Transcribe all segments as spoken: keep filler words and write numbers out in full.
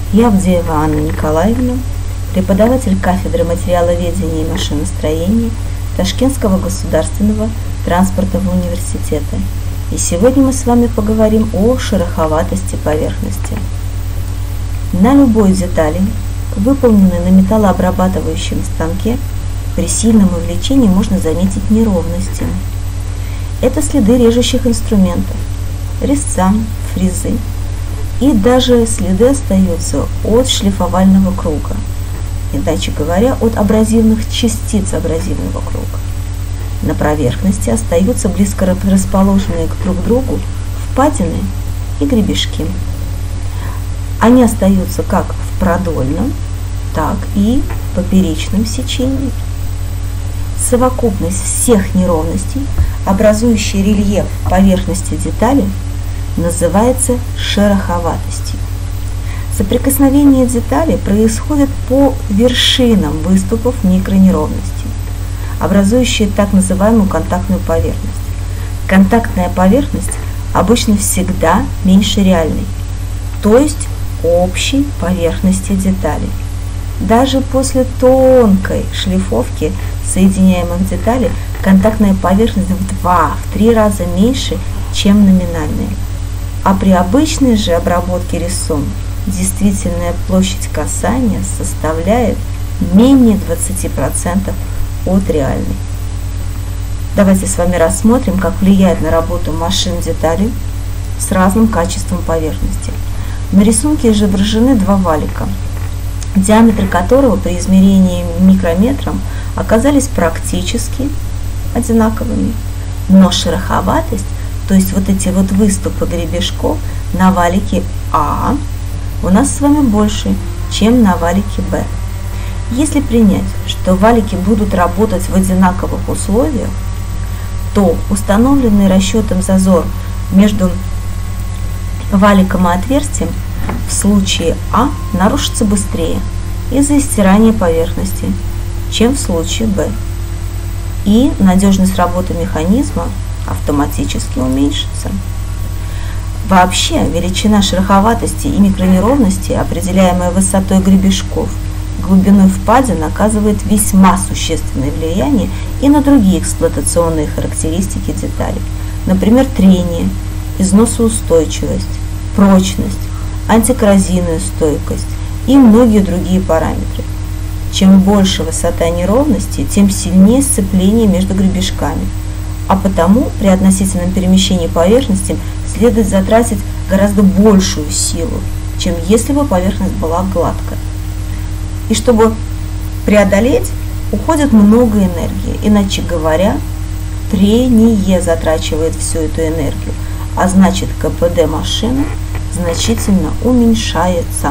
Я Авдеева Анна Николаевна, преподаватель кафедры материаловедения и машиностроения Ташкентского государственного транспортного университета. И сегодня мы с вами поговорим о шероховатости поверхности. На любой детали, выполненной на металлообрабатывающем станке, при сильном увлечении можно заметить неровности. Это следы режущих инструментов, резца, фрезы. И даже следы остаются от шлифовального круга, иначе говоря, от абразивных частиц абразивного круга. На поверхности остаются близко расположенные друг к другу впадины и гребешки. Они остаются как в продольном, так и в поперечном сечении. Совокупность всех неровностей, образующая рельеф поверхности детали, называется шероховатостью. Соприкосновение деталей происходит по вершинам выступов микронеровностей, образующие так называемую контактную поверхность. Контактная поверхность обычно всегда меньше реальной, то есть общей поверхности деталей. Даже после тонкой шлифовки соединяемых деталей контактная поверхность в два-три раза меньше, чем номинальная. А при обычной же обработке резцом действительная площадь касания составляет менее двадцати процентов от реальной. Давайте с вами рассмотрим, как влияет на работу машин детали с разным качеством поверхности. На рисунке изображены два валика, диаметры которого при измерении микрометром оказались практически одинаковыми, но шероховатость, то есть вот эти вот выступы гребешков на валике А у нас с вами больше, чем на валике Б. Если принять, что валики будут работать в одинаковых условиях, то установленный расчетом зазор между валиком и отверстием в случае А нарушится быстрее из-за стирания поверхности, чем в случае Б. И надежность работы механизма автоматически уменьшится. Вообще, величина шероховатости и микронеровности, определяемая высотой гребешков, глубиной впадин, оказывает весьма существенное влияние и на другие эксплуатационные характеристики деталей, например, трение, износоустойчивость, прочность, антикоррозийную стойкость и многие другие параметры. Чем больше высота неровности, тем сильнее сцепление между гребешками, а потому при относительном перемещении поверхности следует затратить гораздо большую силу, чем если бы поверхность была гладкой. И чтобы преодолеть, уходит много энергии, иначе говоря, трение затрачивает всю эту энергию, а значит КПД машины значительно уменьшается.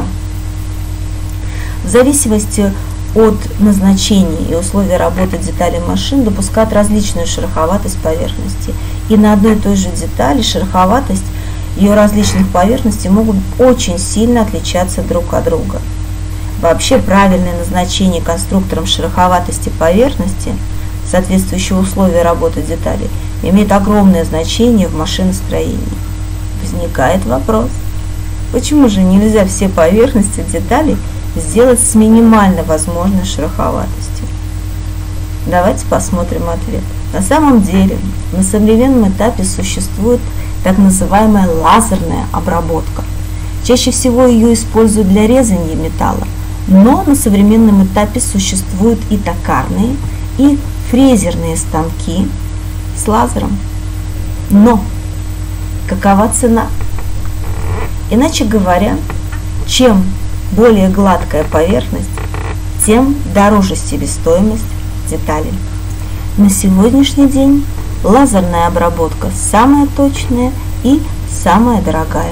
В зависимости от назначения и условий работы деталей машин допускают различную шероховатость поверхности. И на одной и той же детали шероховатость ее различных поверхностей могут очень сильно отличаться друг от друга. Вообще правильное назначение конструктором шероховатости поверхности, соответствующие условия работы деталей, имеет огромное значение в машиностроении. Возникает вопрос, почему же нельзя все поверхности деталей сделать с минимально возможной шероховатостью? Давайте посмотрим ответ. На самом деле, на современном этапе существует так называемая лазерная обработка. Чаще всего ее используют для резания металла, но на современном этапе существуют и токарные, и фрезерные станки с лазером. Но какова цена? Иначе говоря, чем более гладкая поверхность, тем дороже себестоимость деталей. На сегодняшний день лазерная обработка самая точная и самая дорогая.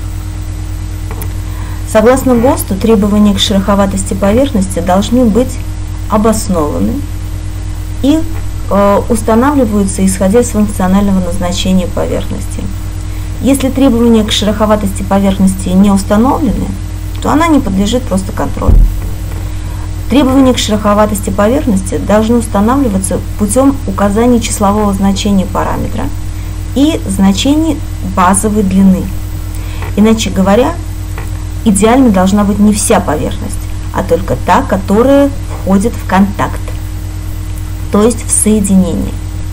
Согласно ГОСТу, требования к шероховатости поверхности должны быть обоснованы и э, устанавливаются исходя из функционального назначения поверхности. Если требования к шероховатости поверхности не установлены, то она не подлежит просто контролю. Требования к шероховатости поверхности должны устанавливаться путем указания числового значения параметра и значений базовой длины. Иначе говоря, идеально должна быть не вся поверхность, а только та, которая входит в контакт, то есть в соединение.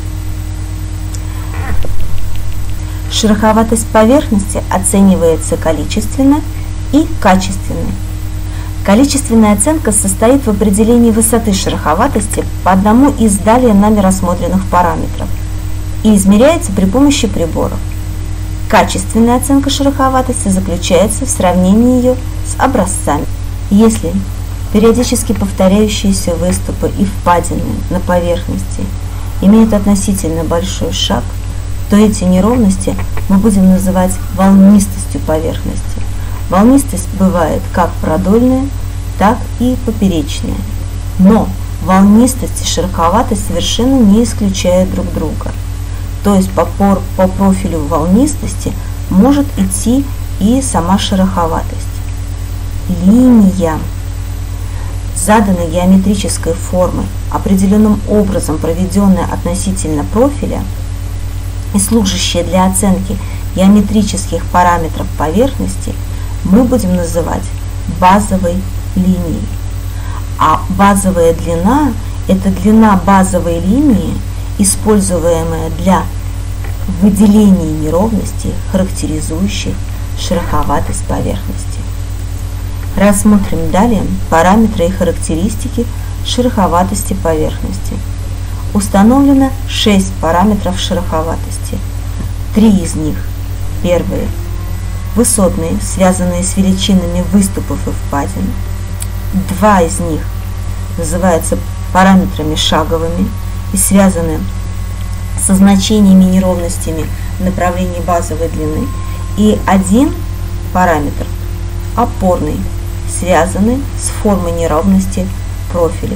Шероховатость поверхности оценивается количественно и качественно. Количественная оценка состоит в определении высоты шероховатости по одному из далее нами рассмотренных параметров и измеряется при помощи приборов. Качественная оценка шероховатости заключается в сравнении ее с образцами. Если периодически повторяющиеся выступы и впадины на поверхности имеют относительно большой шаг, то эти неровности мы будем называть волнистостью поверхности. Волнистость бывает как продольная, так и поперечная. Но волнистость и шероховатость совершенно не исключают друг друга. То есть по, по профилю волнистости может идти и сама шероховатость. Линия заданной геометрической формы, определенным образом проведенная относительно профиля и служащая для оценки геометрических параметров поверхности, мы будем называть базовой линией. А базовая длина – это длина базовой линии, используемая для выделения неровностей, характеризующих шероховатость поверхности. Рассмотрим далее параметры и характеристики шероховатости поверхности. Установлено шесть параметров шероховатости. Три из них, первые, высотные, связанные с величинами выступов и впадин. Два из них называются параметрами шаговыми и связаны со значениями неровностями в направлении базовой длины. И один параметр опорный, связанный с формой неровности профиля.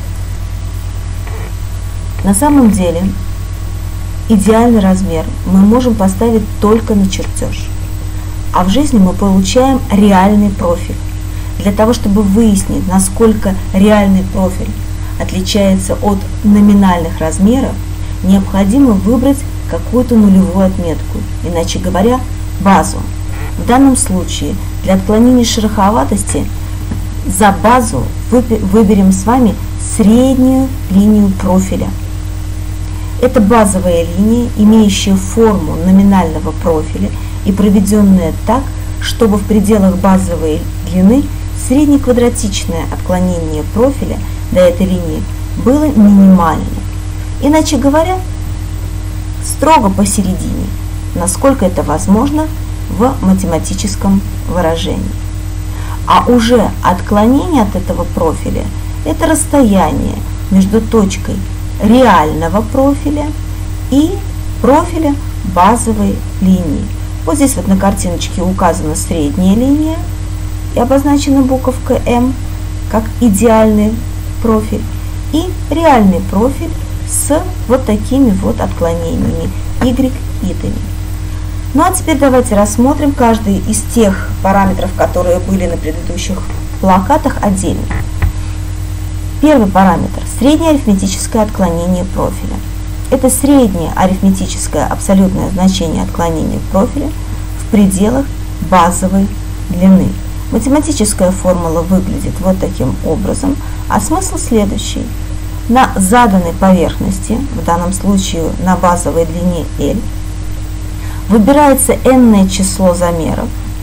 На самом деле идеальный размер мы можем поставить только на чертеж, а в жизни мы получаем реальный профиль. Для того, чтобы выяснить, насколько реальный профиль отличается от номинальных размеров, необходимо выбрать какую-то нулевую отметку, иначе говоря, базу. В данном случае для отклонения шероховатости за базу выберем с вами среднюю линию профиля. Это базовая линия, имеющая форму номинального профиля и проведенная так, чтобы в пределах базовой длины среднеквадратичное отклонение профиля до этой линии было минимальным. Иначе говоря, строго посередине, насколько это возможно в математическом выражении. А уже отклонение от этого профиля – это расстояние между точкой реального профиля и профиля базовой линии. Вот здесь вот на картиночке указана средняя линия и обозначена буковка М как идеальный профиль и реальный профиль с вот такими вот отклонениями y-итами. Ну а теперь давайте рассмотрим каждый из тех параметров, которые были на предыдущих плакатах, отдельно. Первый параметр – среднее арифметическое отклонение профиля. Это среднее арифметическое абсолютное значение отклонения профиля в пределах базовой длины. Математическая формула выглядит вот таким образом, а смысл следующий. На заданной поверхности, в данном случае на базовой длине L, выбирается n-ное число замеров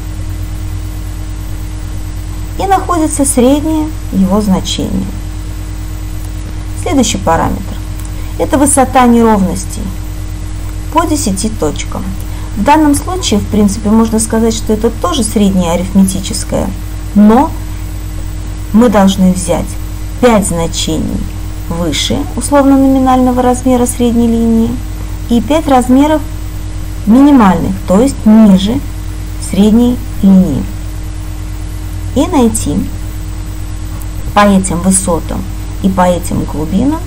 и находится среднее его значение. Следующий параметр – это высота неровностей по десяти точкам. В данном случае, в принципе, можно сказать, что это тоже среднее арифметическое, но мы должны взять пять значений выше условно-номинального размера средней линии и пять размеров минимальных, то есть ниже средней линии. И найти по этим высотам и по этим глубинам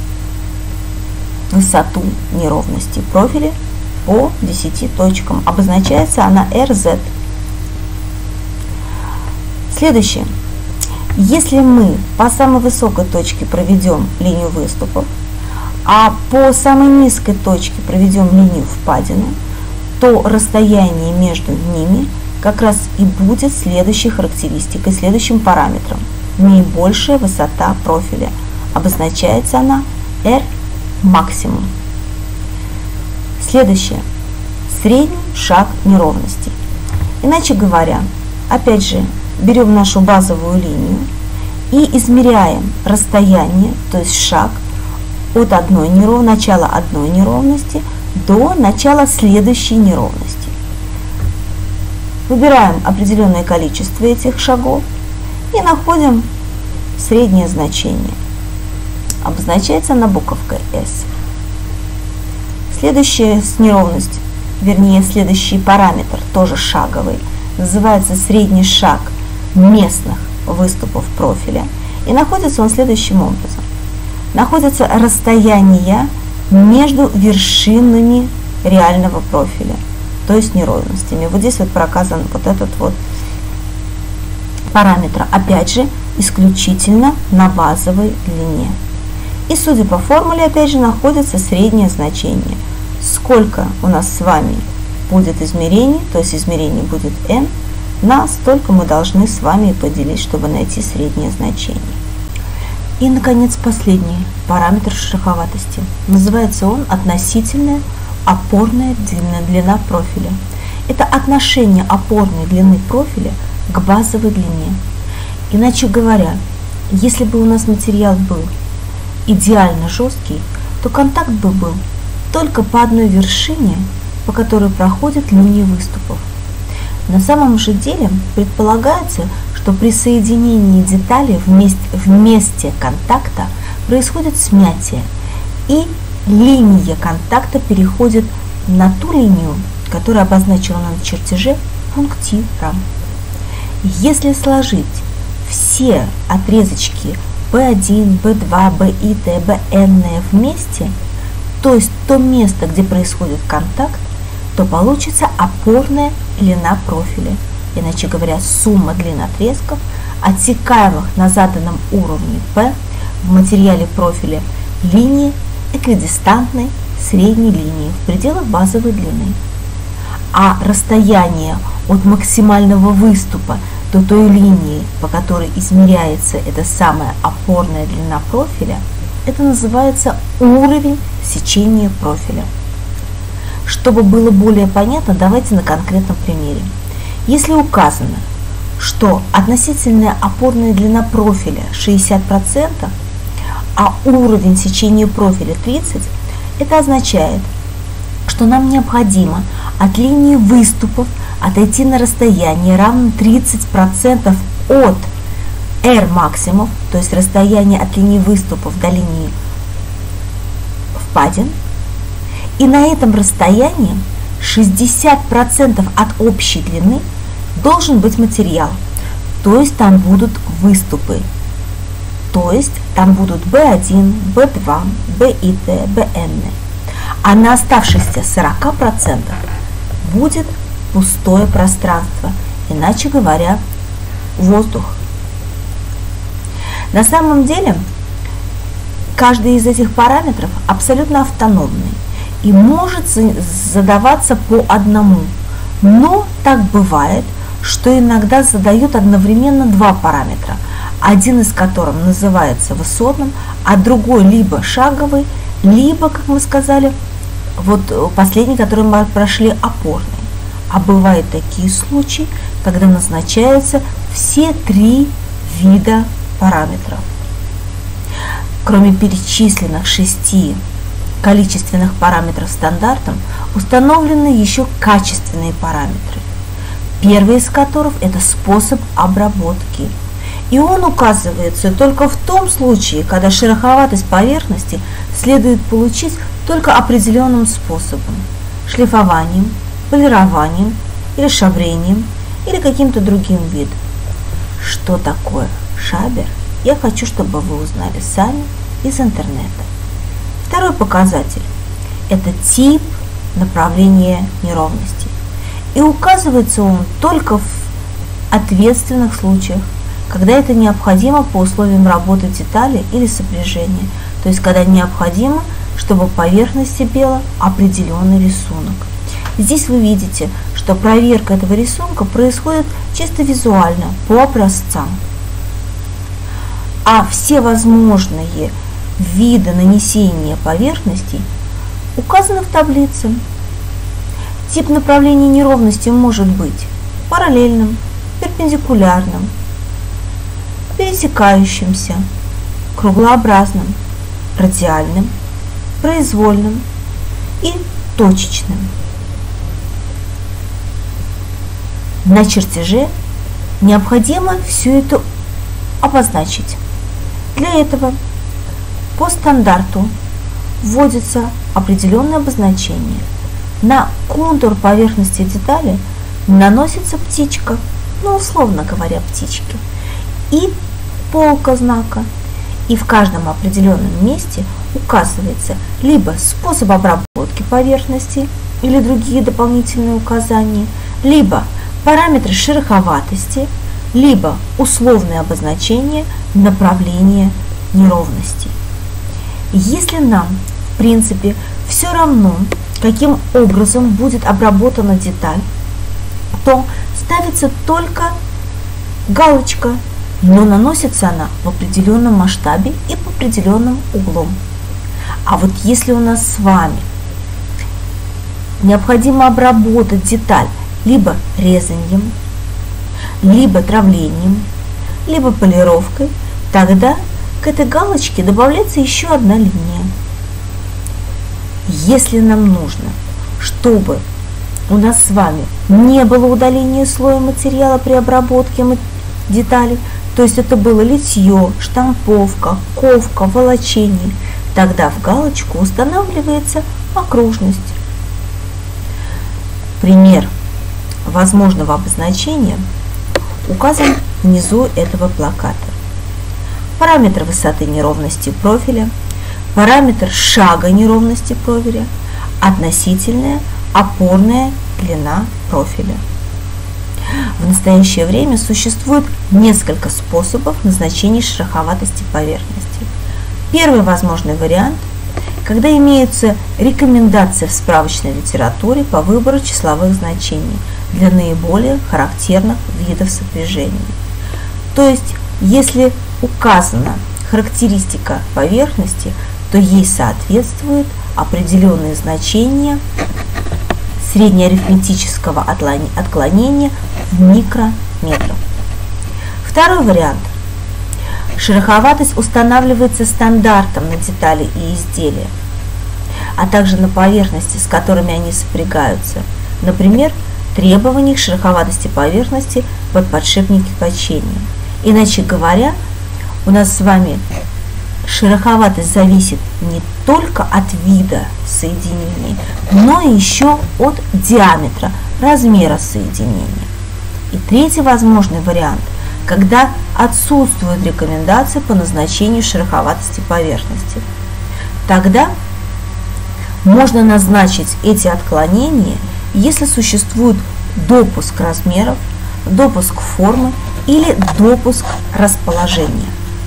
высоту неровности профиля по десяти точкам. Обозначается она эр зет. Следующее. Если мы по самой высокой точке проведем линию выступов, а по самой низкой точке проведем линию впадины, то расстояние между ними как раз и будет следующей характеристикой, следующим параметром. Наибольшая высота профиля. Обозначается она R максимум. Следующее. Средний шаг неровностей. Иначе говоря, опять же, берем нашу базовую линию и измеряем расстояние, то есть шаг от одной неров... начала одной неровности до начала следующей неровности. Выбираем определенное количество этих шагов и находим среднее значение. Обозначается она буковкой S. Следующая неровность, вернее следующий параметр, тоже шаговый, называется средний шаг местных выступов профиля. И находится он следующим образом. Находится расстояние между вершинами реального профиля, то есть неровностями. Вот здесь вот проказан вот этот вот параметр, опять же, исключительно на базовой длине. И судя по формуле, опять же, находится среднее значение. Сколько у нас с вами будет измерений, то есть измерений будет n, на столько мы должны с вами поделить, чтобы найти среднее значение. И, наконец, последний параметр шероховатости. Называется он относительная опорная длина, длина профиля. Это отношение опорной длины профиля к базовой длине. Иначе говоря, если бы у нас материал был идеально жесткий, то контакт бы был только по одной вершине, по которой проходят линии выступов. На самом же деле предполагается, что при соединении деталей в месте, в месте контакта происходит смятие, и линия контакта переходит на ту линию, которая обозначена на чертеже пунктиром. Если сложить все отрезочки бэ один, бэ два, бэ и тэ, бэ эн вместе, то есть то место, где происходит контакт, то получится опорная длина профиля. Иначе говоря, сумма длин отрезков, отсекаемых на заданном уровне P в материале профиля линии эквидистантной средней линии в пределах базовой длины. А расстояние от максимального выступа до той линии, по которой измеряется эта самая опорная длина профиля, это называется уровень сечения профиля. Чтобы было более понятно, давайте на конкретном примере. Если указано, что относительная опорная длина профиля шестьдесят процентов, а уровень сечения профиля тридцать процентов, это означает, что нам необходимо от линии выступов отойти на расстояние равно тридцать процентов от R максимум, то есть расстояние от линии выступов до линии впадин, и на этом расстоянии шестьдесят процентов от общей длины должен быть материал, то есть там будут выступы, то есть там будут бэ один, бэ два, бэ и тэ, бэ эн, а на оставшихся сорока процентах будет пустое пространство, иначе говоря, воздух. На самом деле, каждый из этих параметров абсолютно автономный и может задаваться по одному, но так бывает, что иногда задают одновременно два параметра, один из которых называется высотным, а другой либо шаговый, либо, как мы сказали, вот последний, который мы прошли, опорный. А бывают такие случаи, когда назначаются все три вида параметров. Кроме перечисленных шести количественных параметров стандартом, установлены еще качественные параметры. Первый из которых – это способ обработки. И он указывается только в том случае, когда шероховатость поверхности следует получить только определенным способом – шлифованием, полированием или шабрением или каким-то другим видом. Что такое шабер, я хочу, чтобы вы узнали сами из интернета. Второй показатель – это тип направления неровности. И указывается он только в ответственных случаях, когда это необходимо по условиям работы детали или сопряжения, то есть когда необходимо, чтобы поверхность имела определенный рисунок. Здесь вы видите, что что проверка этого рисунка происходит чисто визуально, по образцам. А все возможные виды нанесения поверхностей указаны в таблице. Тип направления неровности может быть параллельным, перпендикулярным, пересекающимся, круглообразным, радиальным, произвольным и точечным. На чертеже необходимо все это обозначить. Для этого по стандарту вводится определенное обозначение. На контур поверхности детали наносится птичка, ну условно говоря, птички, и полка знака. И в каждом определенном месте указывается либо способ обработки поверхности или другие дополнительные указания, либо параметры шероховатости, либо условное обозначение направления неровностей. Если нам, в принципе, все равно, каким образом будет обработана деталь, то ставится только галочка, но наносится она в определенном масштабе и по определенным углом. А вот если у нас с вами необходимо обработать деталь либо резанием, либо травлением, либо полировкой, тогда к этой галочке добавляется еще одна линия. Если нам нужно, чтобы у нас с вами не было удаления слоя материала при обработке деталей, то есть это было литье, штамповка, ковка, волочение, тогда в галочку устанавливается окружность. Пример возможного обозначения указан внизу этого плаката. Параметр высоты неровности профиля, параметр шага неровности профиля, относительная опорная длина профиля. В настоящее время существует несколько способов назначения шероховатости поверхности. Первый возможный вариант, когда имеются рекомендации в справочной литературе по выбору числовых значений для наиболее характерных видов сопряжений. То есть, если указана характеристика поверхности, то ей соответствуют определенные значения среднеарифметического отклонения в микрометрах. Второй вариант. Шероховатость устанавливается стандартом на детали и изделия, а также на поверхности, с которыми они сопрягаются. Например, требований к шероховатости поверхности под подшипники качения. Иначе говоря, у нас с вами шероховатость зависит не только от вида соединения, но и еще от диаметра, размера соединения. И третий возможный вариант, когда отсутствуют рекомендации по назначению шероховатости поверхности. Тогда можно назначить эти отклонения, если существует допуск размеров, допуск формы или допуск расположения.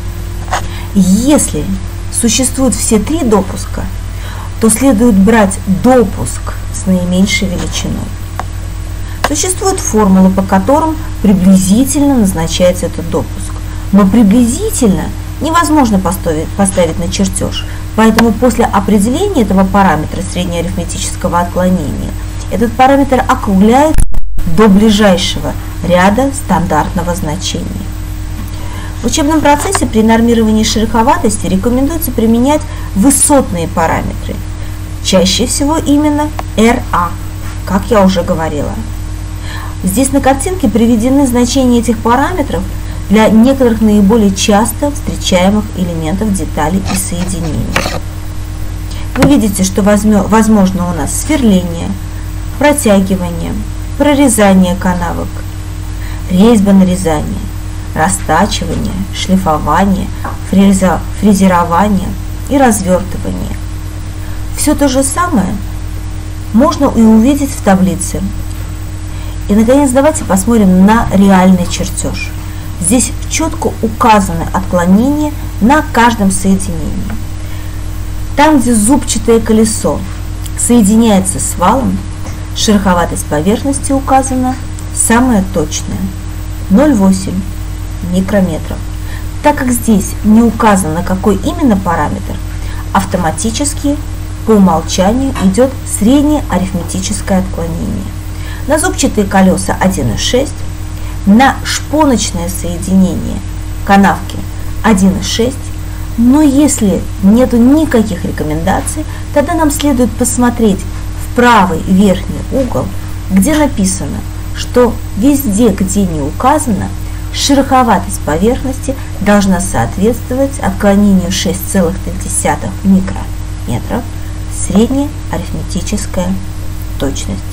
Если существуют все три допуска, то следует брать допуск с наименьшей величиной. Существуют формулы, по которым приблизительно назначается этот допуск, но приблизительно невозможно поставить, поставить на чертеж, поэтому после определения этого параметра среднеарифметического отклонения этот параметр округляется до ближайшего ряда стандартного значения. В учебном процессе при нормировании шероховатости рекомендуется применять высотные параметры, чаще всего именно эр а, как я уже говорила. Здесь на картинке приведены значения этих параметров для некоторых наиболее часто встречаемых элементов деталей и соединений. Вы видите, что возможно у нас сверление, протягивание, прорезание канавок, резьба нарезание, растачивание, шлифование, фреза, фрезерование и развертывание. Все то же самое можно и увидеть в таблице. И, наконец, давайте посмотрим на реальный чертеж. Здесь четко указаны отклонения на каждом соединении. Там, где зубчатое колесо соединяется с валом, Шероховатость поверхности указана самая точная – ноль целых восемь десятых микрометров. Так как здесь не указано, какой именно параметр, автоматически по умолчанию идет среднее арифметическое отклонение. На зубчатые колеса один целых шесть десятых, на шпоночное соединение канавки один целых шесть десятых, но если нету никаких рекомендаций, тогда нам следует посмотреть в правый верхний угол, где написано, что везде, где не указано, шероховатость поверхности должна соответствовать отклонению шесть целых три десятых микрометров, средняя арифметическая точность.